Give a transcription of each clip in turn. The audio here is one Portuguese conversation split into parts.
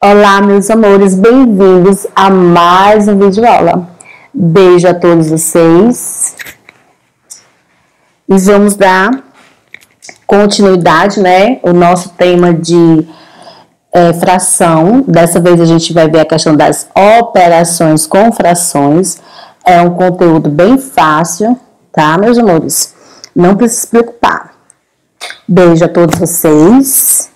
Olá, meus amores, bem-vindos a mais um vídeo aula. Beijo a todos vocês. E vamos dar continuidade, né? O nosso tema de fração. Dessa vez a gente vai ver a questão das operações com frações. É um conteúdo bem fácil, tá, meus amores? Não precisa se preocupar. Beijo a todos vocês.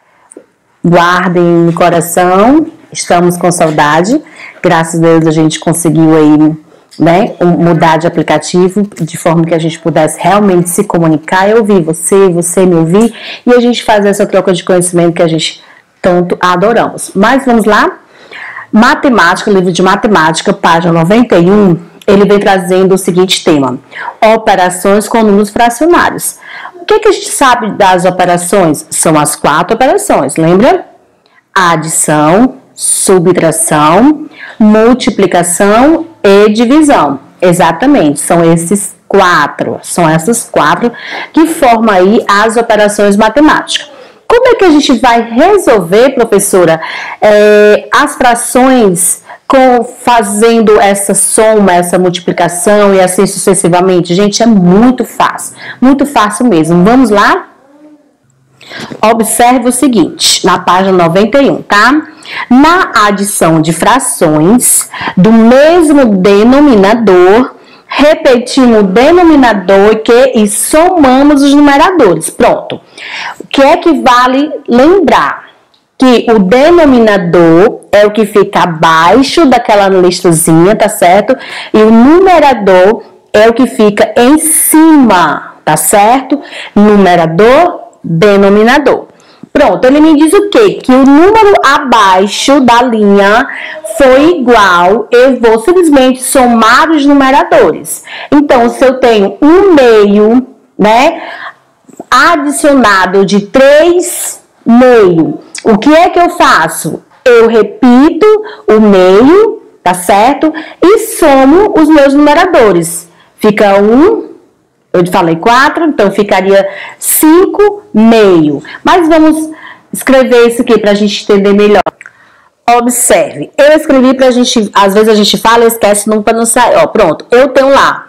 Guardem no coração, estamos com saudade. Graças a Deus a gente conseguiu aí, né, mudar de aplicativo de forma que a gente pudesse realmente se comunicar. Eu ouvir você, você me ouvir, e a gente fazer essa troca de conhecimento que a gente tanto adoramos. Mas vamos lá? Matemática, livro de matemática, página 91, ele vem trazendo o seguinte tema: operações com números fracionários. O que a gente sabe das operações? São as 4 operações, lembra? Adição, subtração, multiplicação e divisão. Exatamente, são essas quatro que formam aí as operações matemáticas. Como é que a gente vai resolver, professora, as frações fazendo essa soma, essa multiplicação e assim sucessivamente? Gente, é muito fácil mesmo. Vamos lá? Observe o seguinte, na página 91, tá? Na adição de frações do mesmo denominador, repetimos o denominador e somamos os numeradores. Pronto. O que é que vale lembrar? Que o denominador é o que fica abaixo daquela listazinha, tá certo? E o numerador é o que fica em cima, tá certo? Numerador, denominador. Pronto, ele me diz o quê? Que o número abaixo da linha foi igual, eu vou simplesmente somar os numeradores. Então, se eu tenho 1/2, né, adicionado de 3/2, o que é que eu faço? Eu repito o meio, tá certo? E somo os meus numeradores. Fica 1, eu falei 4, então ficaria 5/2. Mas vamos escrever isso aqui para a gente entender melhor. Observe, eu escrevi para a gente, às vezes a gente fala e esquece para não sair. Ó, pronto, eu tenho lá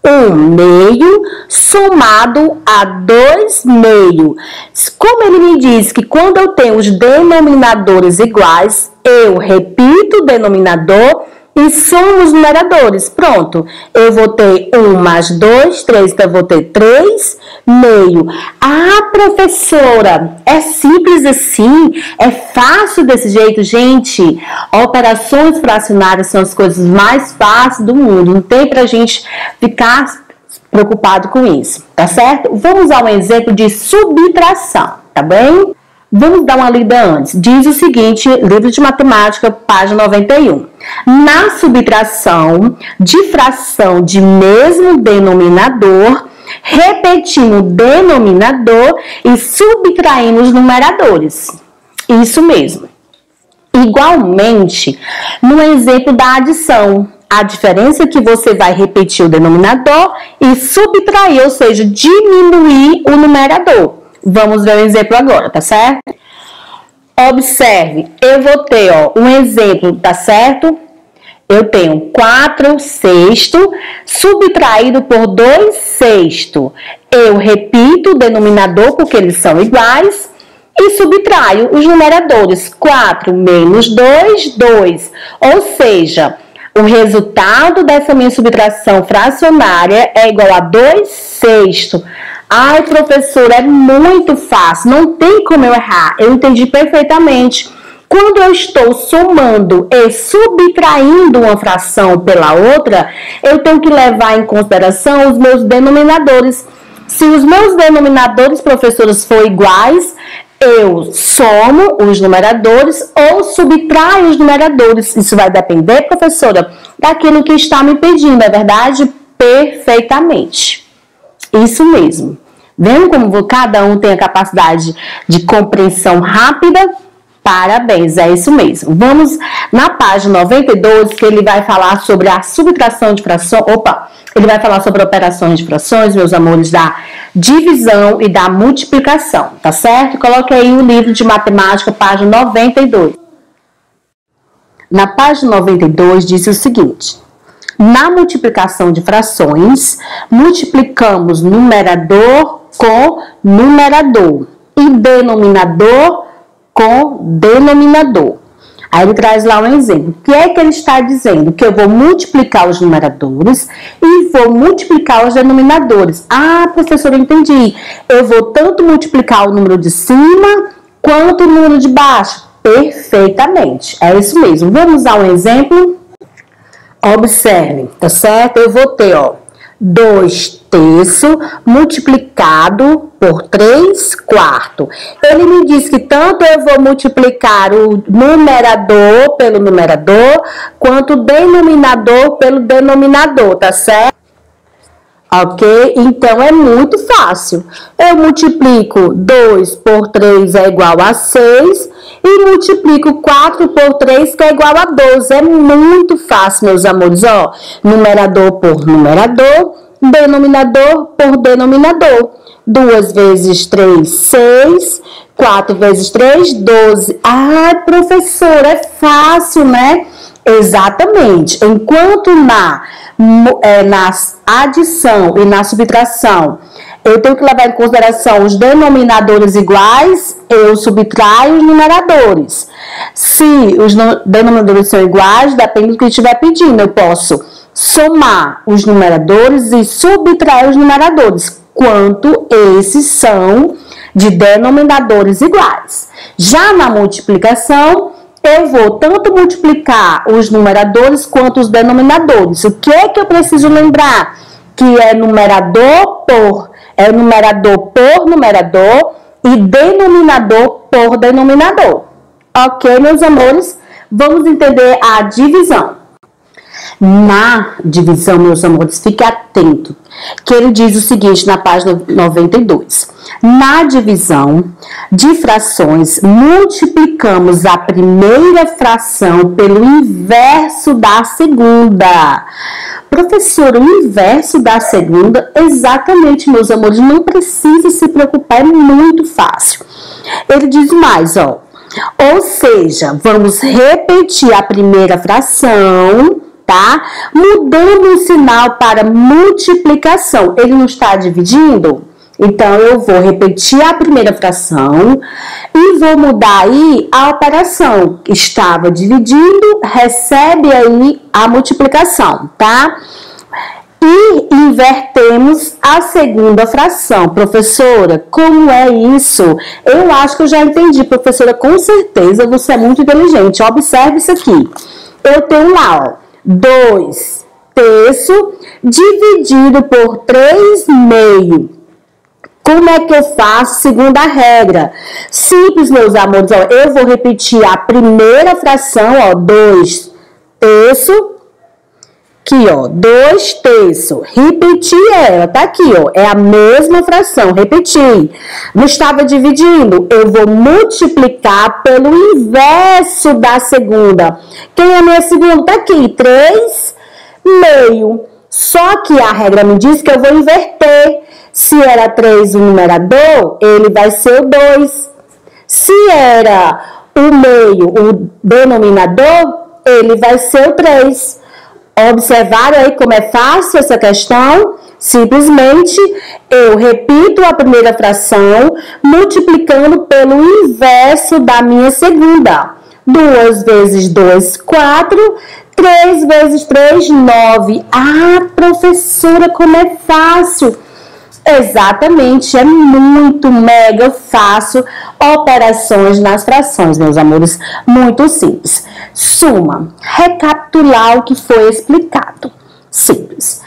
1/2 somado a 2/2. Como ele me diz que quando eu tenho os denominadores iguais, eu repito o denominador e somo os numeradores. Pronto, eu vou ter 1 mais 2, 3, então eu vou ter 3/2. Ah, professora, é simples assim? É fácil desse jeito? Gente, operações fracionárias são as coisas mais fáceis do mundo. Não tem pra gente ficar preocupado com isso, tá certo? Vamos a um exemplo de subtração, tá bem? Vamos dar uma lida antes. Diz o seguinte, livro de matemática, página 91. Na subtração de fração de mesmo denominador, repetimos o denominador e subtraímos os numeradores. Isso mesmo. Igualmente, no exemplo da adição, a diferença é que você vai repetir o denominador e subtrair, ou seja, diminuir o numerador. Vamos ver o exemplo agora, tá certo? Observe, eu vou ter, um exemplo, tá certo? Eu tenho 4/6 subtraído por 2/6. Eu repito o denominador porque eles são iguais e subtraio os numeradores. 4 menos 2, 2. Ou seja, o resultado dessa minha subtração fracionária é igual a 2/6. Ai, professora, é muito fácil, não tem como eu errar. Eu entendi perfeitamente. Quando eu estou somando e subtraindo uma fração pela outra, eu tenho que levar em consideração os meus denominadores. Se os meus denominadores, professores, forem iguais, eu somo os numeradores ou subtraio os numeradores. Isso vai depender, professora, daquilo que está me pedindo, é verdade? Perfeitamente. Isso mesmo. Vendo como cada um tem a capacidade de compreensão rápida? Parabéns, é isso mesmo. Vamos na página 92, que ele vai falar sobre a subtração de frações. Ele vai falar sobre operações de frações, meus amores, da divisão e da multiplicação, tá certo? Coloque aí o livro de matemática, página 92. Na página 92 diz o seguinte: na multiplicação de frações, multiplicamos numerador com numerador e denominador com denominador. Aí ele traz lá um exemplo. O que é que ele está dizendo? Que eu vou multiplicar os numeradores e vou multiplicar os denominadores. Ah, professora, eu entendi. Eu vou tanto multiplicar o número de cima quanto o número de baixo. Perfeitamente. É isso mesmo. Vamos usar um exemplo? Observe, tá certo? Eu vou ter, 2 terços multiplicado por 3 quartos. Ele me diz que tanto eu vou multiplicar o numerador pelo numerador, quanto o denominador pelo denominador, tá certo? Ok? Então, é muito fácil. Eu multiplico 2 por 3 é igual a 6 e multiplico 4 por 3 que é igual a 12. É muito fácil, meus amores. Numerador por numerador, denominador por denominador. 2 vezes 3, 6. 4 vezes 3, 12. Ah, professora, é fácil, né? Exatamente. Enquanto na adição e na subtração eu tenho que levar em consideração os denominadores iguais, eu subtraio os numeradores. Se os denominadores são iguais, depende do que estiver pedindo, eu posso somar os numeradores e subtrair os numeradores, quanto esses são de denominadores iguais. Já na multiplicação, eu vou tanto multiplicar os numeradores quanto os denominadores. O que é que eu preciso lembrar? Que é numerador por numerador e denominador por denominador. Ok, meus amores? Vamos entender a divisão. Na divisão, meus amores, fique atento, que ele diz o seguinte na página 92. Na divisão de frações, multiplicamos a primeira fração pelo inverso da segunda. Professora, o inverso da segunda? Exatamente, meus amores, não precisa se preocupar, é muito fácil. Ele diz mais, ou seja, vamos repetir a primeira fração, tá? Mudando o sinal para multiplicação. Ele não está dividindo? Então, eu vou repetir a primeira fração e vou mudar aí a operação. Estava dividindo, recebe aí a multiplicação, tá? E invertemos a segunda fração. Professora, como é isso? Eu acho que eu já entendi, professora, com certeza você é muito inteligente. Observe isso aqui. Eu tenho lá, 2 terços dividido por 3 meio. Como é que eu faço segundo a regra? Simples, meus amores. Eu vou repetir a primeira fração, 2 terços. Aqui, 2 terços. Repetir ela, tá aqui, é a mesma fração. Repetir. Não estava dividindo? Eu vou multiplicar pelo inverso da segunda. Quem é a minha segunda? Tá aqui, 3 meio. Só que a regra me diz que eu vou inverter. Se era 3 o numerador, ele vai ser o 2. Se era o meio, o denominador, ele vai ser o 3. Observaram aí como é fácil essa questão? Simplesmente eu repito a primeira fração multiplicando pelo inverso da minha segunda. 2 vezes 2, 4. 3 vezes 3, 9. Ah, professora, como é fácil! Exatamente, é muito mega fácil operações nas frações, meus amores, muito simples. Suma, recapitular o que foi explicado, simples.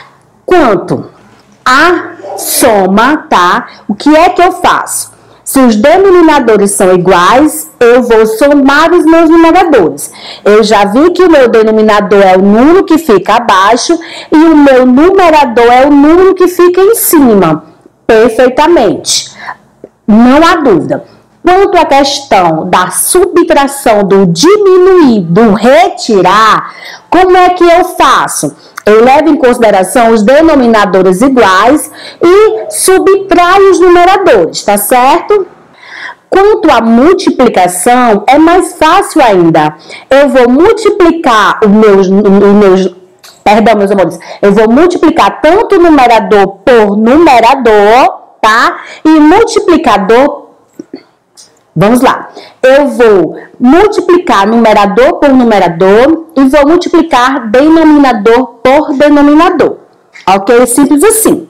Quanto à soma, tá? O que é que eu faço? Se os denominadores são iguais, eu vou somar os meus numeradores. Eu já vi que o meu denominador é o número que fica abaixo e o meu numerador é o número que fica em cima. Perfeitamente. Não há dúvida. Quanto à questão da subtração, do diminuir, do retirar, como é que eu faço? Eu levo em consideração os denominadores iguais e subtraio os numeradores, tá certo? Quanto à multiplicação, é mais fácil ainda. Eu vou multiplicar perdão, meus amores, eu vou multiplicar tanto o numerador por numerador, tá? E multiplicador, vamos lá. Eu vou multiplicar numerador por numerador e vou multiplicar denominador por denominador. Ok? Simples assim.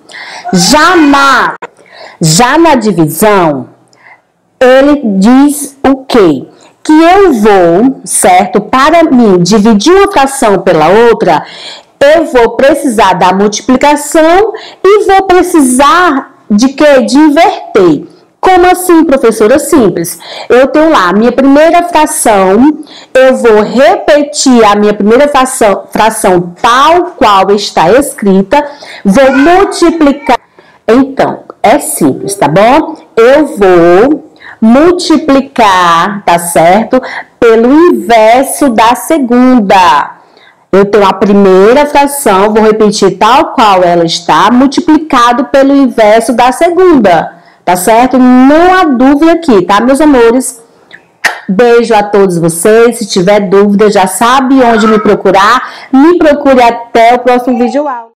Já na divisão, ele diz o quê? Que eu vou, certo? Para mim, dividir uma fração pela outra, eu vou precisar da multiplicação e vou precisar de quê? De inverter. Como assim, professora? Simples. Eu tenho lá a minha primeira fração, eu vou repetir a minha primeira fração tal qual está escrita, vou multiplicar. Então, é simples, tá bom? Eu vou multiplicar, tá certo? Pelo inverso da segunda. Eu tenho a primeira fração, vou repetir tal qual ela está, multiplicado pelo inverso da segunda, tá certo? Não há dúvida aqui, tá, meus amores? Beijo a todos vocês. Se tiver dúvida, já sabe onde me procurar. Me procure até o próximo vídeo aula.